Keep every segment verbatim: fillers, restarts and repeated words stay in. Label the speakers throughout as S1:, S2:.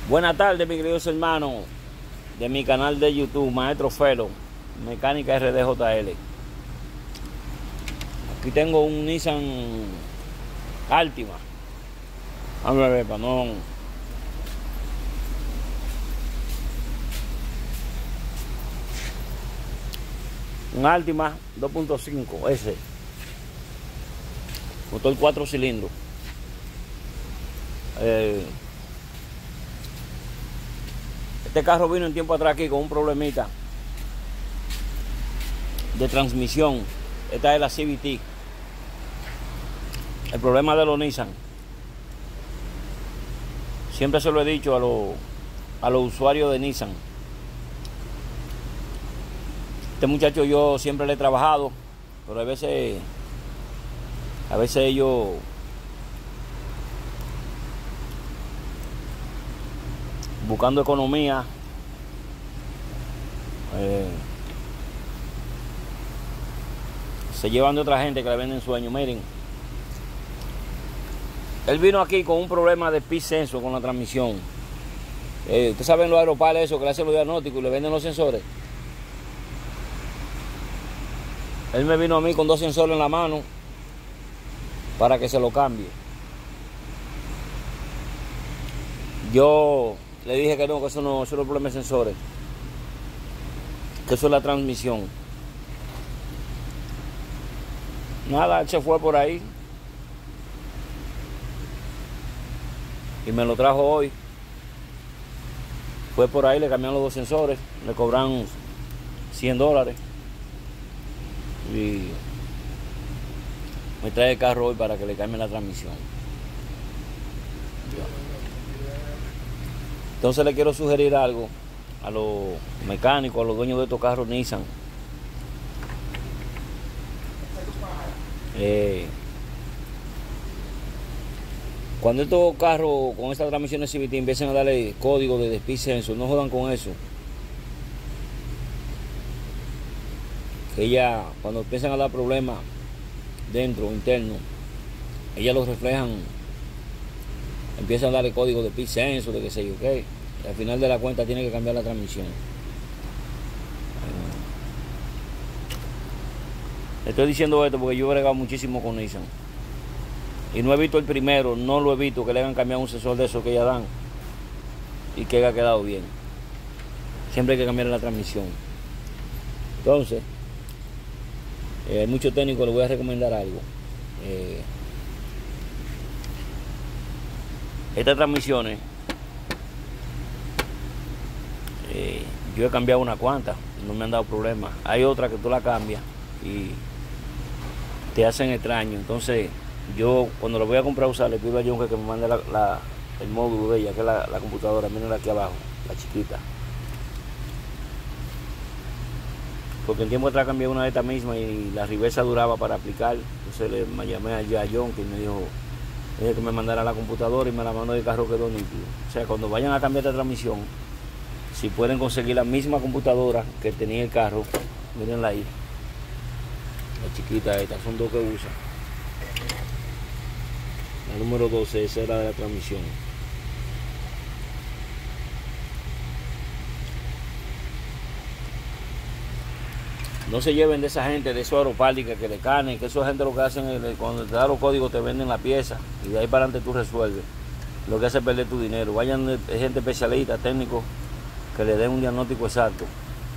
S1: Buenas tardes, mis queridos hermanos de mi canal de YouTube, Maestro Felo, Mecánica R D J L. Aquí tengo un Nissan Altima. Vamos a ver, para no... Un Altima dos punto cinco S. Motor cuatro cilindros. Eh, Este carro vino en tiempo atrás aquí con un problemita de transmisión. Esta es la C V T. El problema de los Nissan. Siempre se lo he dicho a los, a los usuarios de Nissan. Este muchacho yo siempre le he trabajado, pero a veces, a veces ellos buscando economía, eh, se llevan de otra gente que le venden sueños. Miren, él vino aquí con un problema de speed sensor con la transmisión. Eh, Ustedes saben los aeropares eso que le hacen los diagnósticos y le venden los sensores. Él me vino a mí con dos sensores en la mano para que se lo cambie. Yo le dije que no, que eso no, eso no es problema de sensores, que eso es la transmisión. Nada, él se fue por ahí y me lo trajo hoy. Fue por ahí, le cambiaron los dos sensores, le cobran cien dólares y me trae el carro hoy para que le cambien la transmisión. Entonces le quiero sugerir algo a los mecánicos, a los dueños de estos carros Nissan. Eh, cuando estos carros con estas transmisiones C V T empiecen a darle código de speed sensor, no jodan con eso. Que ya cuando empiezan a dar problemas dentro, interno, ellas los reflejan. Empiezan a darle código de speed sensor, de qué sé yo qué. Y al final de la cuenta tiene que cambiar la transmisión. Estoy diciendo esto porque yo he bregado muchísimo con Nissan. Y no he visto el primero, no lo he visto que le hayan cambiado un sensor de esos que ya dan y que haya quedado bien. Siempre hay que cambiar la transmisión. Entonces, eh, hay muchos técnicos, les voy a recomendar algo. Eh, Estas transmisiones, eh, yo he cambiado una cuanta, no me han dado problemas. Hay otras que tú la cambias y te hacen extraño. Entonces, yo cuando lo voy a comprar a usar, le pido a John que me mande la, la, el módulo de ella, que es la, la computadora, miren aquí abajo, la chiquita. Porque en tiempo atrás cambié una de estas mismas y la reversa duraba para aplicar. Entonces le llamé allá a John, que me dijo, dije que me mandara la computadora y me la mandó y el carro quedó nítido. O sea, cuando vayan a cambiar de transmisión, si pueden conseguir la misma computadora que tenía el carro, mírenla ahí. La chiquita esta, son dos que usa. La número doce, esa era de la transmisión. No se lleven de esa gente, de esos aeropálicas que le canen, que esa gente lo que hacen es cuando te dan los códigos te venden la pieza y de ahí para adelante tú resuelves. Lo que hace es perder tu dinero. Vayan de gente especialista, técnicos, que le den un diagnóstico exacto.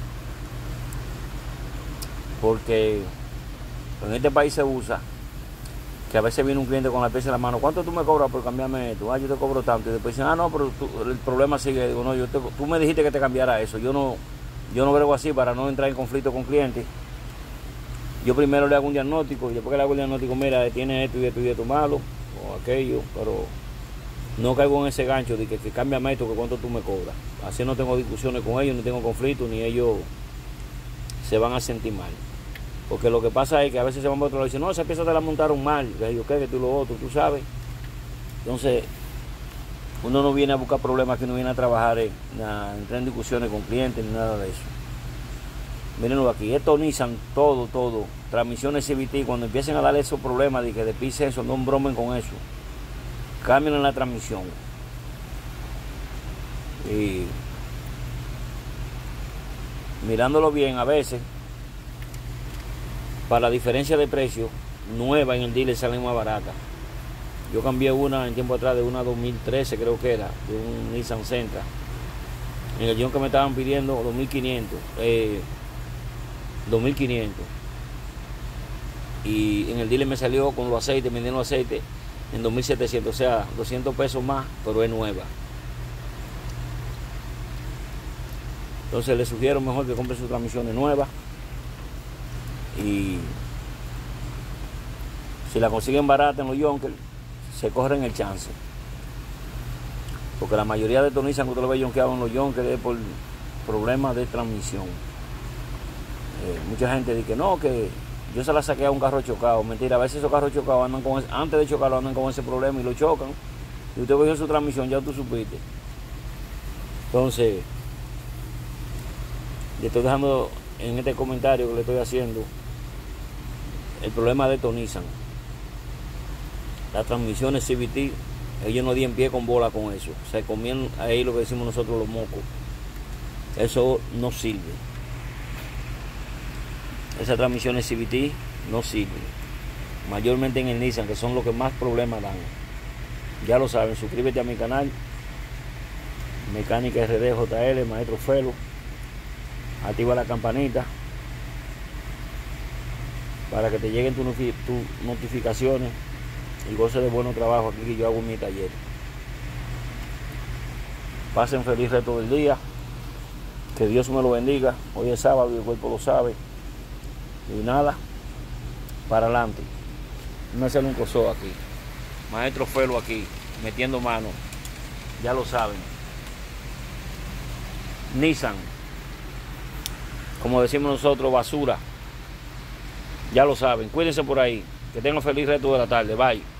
S1: Porque en este país se usa que a veces viene un cliente con la pieza en la mano. ¿Cuánto tú me cobras por cambiarme esto? Ah, yo te cobro tanto. Y después dicen, ah, no, pero tú, el problema sigue. Digo, no, yo te, tú me dijiste que te cambiara eso. Yo no... Yo no brego así para no entrar en conflicto con clientes. Yo primero le hago un diagnóstico y después que le hago el diagnóstico, mira, tiene esto y esto y esto malo, o aquello, pero no caigo en ese gancho de que, que cámbiame esto, que cuánto tú me cobras. Así no tengo discusiones con ellos, ni tengo conflictos, ni ellos se van a sentir mal. Porque lo que pasa es que a veces se van a otro lado y dicen, no, esa pieza te la montaron mal, que yo qué, que tú lo otro, tú sabes. Entonces, uno no viene a buscar problemas, que no viene a trabajar en, a entrar en discusiones con clientes ni nada de eso. Mírenlo aquí, esto Nissan, todo, todo, transmisiones C V T, cuando empiecen a darle esos problemas de que de speed sensor, no bromen con eso. Cambien la transmisión. Y mirándolo bien, a veces, para la diferencia de precio, nueva en el dealer salen más barata. Yo cambié una en tiempo atrás de una dos mil trece, creo que era, de un Nissan Sentra. En el guión que me estaban pidiendo dos mil quinientos. Eh, dos mil quinientos. Y en el dealer me salió con los aceites, vendiendo aceite en dos mil setecientos, o sea, doscientos pesos más, pero es nueva. Entonces les sugiero mejor que compren sus transmisiones nuevas. Y si la consiguen barata en los Yonkers, se corren el chance. Porque la mayoría de estos Nissan que usted lo ve yonkeados en los Yonkers es por problemas de transmisión. Eh, mucha gente dice que no, que yo se la saqué a un carro chocado. Mentira, a veces esos carros chocados andan con ese, antes de chocarlo andan con ese problema y lo chocan. Y usted cogió su transmisión, ya tú supiste. Entonces, le estoy dejando en este comentario que le estoy haciendo el problema de estos Nissan. Las transmisiones C V T, ellos no dieron pie con bola con eso. Se comían ahí lo que decimos nosotros los mocos. Eso no sirve. Esas transmisiones C V T no sirven. Mayormente en el Nissan, que son los que más problemas dan. Ya lo saben, suscríbete a mi canal. Mecánica R D J L, Maestro Felo. Activa la campanita para que te lleguen tus tu notificaciones y goce de buenos trabajos aquí que yo hago en mi taller. Pasen feliz resto del día, que Dios me lo bendiga. Hoy es sábado y el cuerpo lo sabe. Y nada, para adelante. No se un coso aquí. Maestro Felo aquí, metiendo mano. Ya lo saben. Nissan, como decimos nosotros, basura. Ya lo saben. Cuídense por ahí. Que tengan feliz resto de la tarde. Bye.